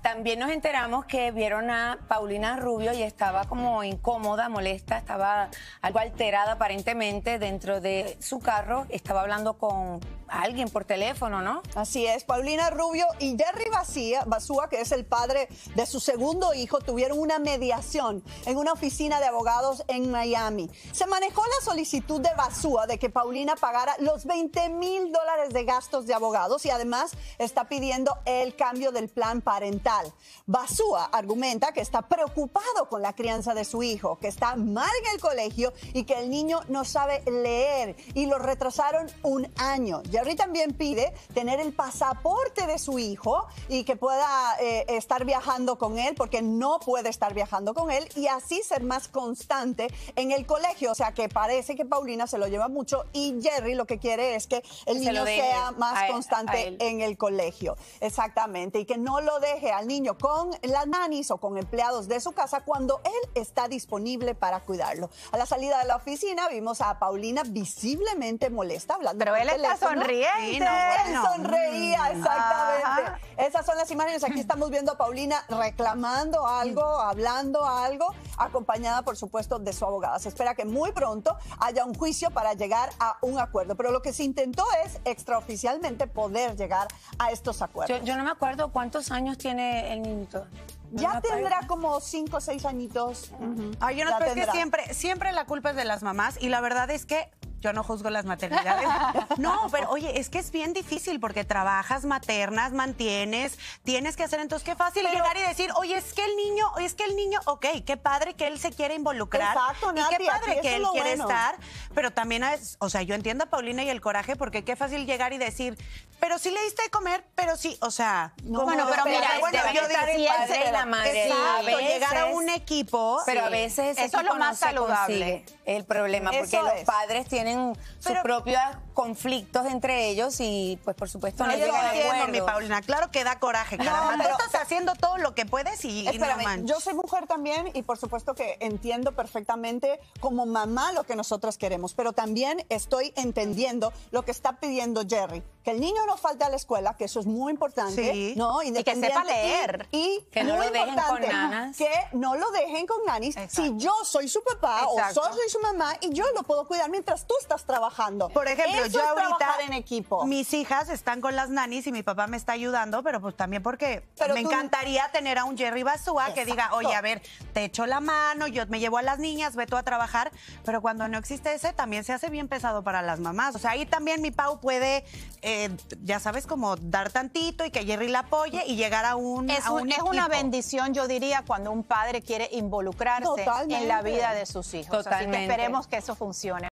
También nos enteramos que vieron a Paulina Rubio y estaba como incómoda, molesta, estaba algo alterada aparentemente dentro de su carro. Estaba hablando con alguien por teléfono, ¿no? Así es, Paulina Rubio y Jerry Basúa, que es el padre de su segundo hijo, tuvieron una mediación en una oficina de abogados en Miami. Se manejó la solicitud de Basúa de que Paulina pagara los $20,000 de gastos de abogados y además está pidiendo el cambio del plan parental. Basúa argumenta que está preocupado con la crianza de su hijo, que está mal en el colegio y que el niño no sabe leer y lo retrasaron un año. Jerry también pide tener el pasaporte de su hijo y que pueda estar viajando con él porque no puede estar viajando con él y así ser más constante en el colegio. O sea que parece que Paulina se lo lleva mucho y Jerry lo que quiere es que el niño sea más constante en el colegio. Exactamente. Y que no lo deje al niño con las nannies o con empleados de su casa cuando él está disponible para cuidarlo. A la salida de la oficina vimos a Paulina visiblemente molesta hablando pero por él teléfono. está sonriente. Sí, él sonreía, exactamente. Esas son las imágenes. Aquí estamos viendo a Paulina reclamando algo, hablando algo, acompañada, por supuesto, de su abogada. Se espera que muy pronto haya un juicio para llegar a un acuerdo. Pero lo que se intentó es extraoficialmente poder llegar a estos acuerdos. Yo no me acuerdo cuántos años tiene el niñito. Ya tendrá como 5 o 6 añitos. Ay, yo no sé, es que siempre la culpa es de las mamás y la verdad es que yo no juzgo las maternidades. No, pero oye, es que es bien difícil porque trabajas, maternas, mantienes, tienes que hacer, entonces qué fácil llegar y decir, oye, es que el niño, ok, qué padre que él se quiere involucrar. Exacto, y qué padre que él quiere bueno estar, pero también, o sea, yo entiendo a Paulina y el coraje porque qué fácil llegar y decir, pero sí le diste de comer, pero sí, o sea. No, bueno, pero mira, yo digo, el padre y la madre. Exacto, llegar a un equipo. Pero a veces eso es lo más saludable. El problema, porque los padres tienen sus propios conflictos entre ellos y, pues, por supuesto, no llegan a acuerdos. Mi Paulina, claro que da coraje, caramba. Tú estás haciendo todo lo que puedes y espérame, no manches. yo soy mujer también y por supuesto que entiendo perfectamente como mamá lo que nosotros queremos, pero también estoy entendiendo lo que está pidiendo Jerry, que el niño no falte a la escuela, que eso es muy importante, ¿no? Y que sepa leer. Y que no lo dejen con nanas. Que no lo dejen con nannies. Si yo soy su papá o soy su mamá y yo lo puedo cuidar mientras tú estás trabajando. Por ejemplo, eso yo es ahorita trabajar en equipo. Mis hijas están con las nannies y mi papá me está ayudando, pero pues también porque me encantaría tener a un Jerry Basúa que diga, oye, a ver, te echo la mano, yo me llevo a las niñas, ve tú a trabajar, pero cuando no existe ese, también se hace bien pesado para las mamás. O sea, ahí también mi Pau puede, ya sabes, como dar tantito y que Jerry la apoye y llegar a un equipo. Es una bendición, yo diría, cuando un padre quiere involucrarse en la vida de sus hijos. Así que esperemos que eso funcione.